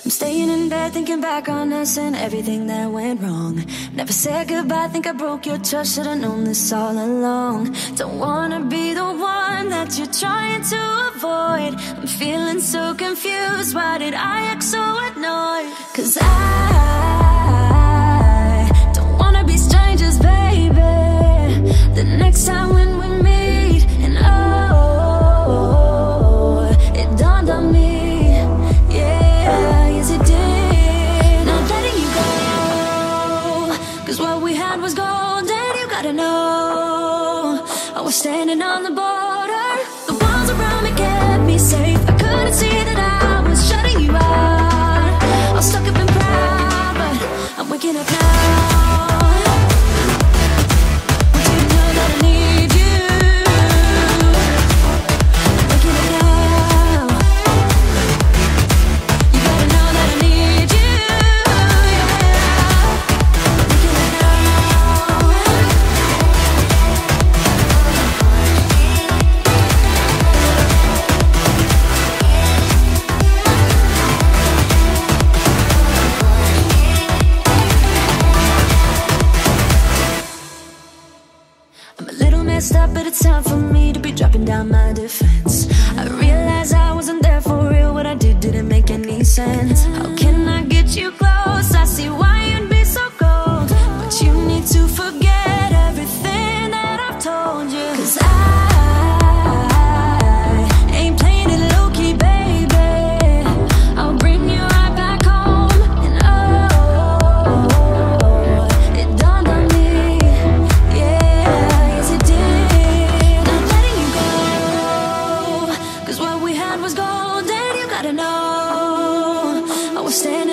I'm staying in bed thinking back on us and everything that went wrong. Never said goodbye, think I broke your trust. Should've known this all along. Don't wanna be the one that you're trying to avoid. I'm feeling so confused, why did I act so annoyed? 'Cause I don't wanna be strangers, baby. The next time when we meet, and oh, it dawned on me. What we had was gold, and you gotta know I was standing on the border. The walls around me kept me safe. I couldn't see that I was shutting you out. I was stuck up and proud, but I'm waking up now. Want you to know that I need you. I'm waking up now. You gotta know that I need you. Messed up, but it's time for me to be dropping down my defense. I realized I wasn't there for real. What I did didn't make any sense. How can I get you close? I see why you'd be so cold, but you need to forget everything that I've told you. 'Cause I ain't playing it low-key, baby. I'll bring you right back home. And oh, it dawned on me. What we had was gold, and you gotta know I was standing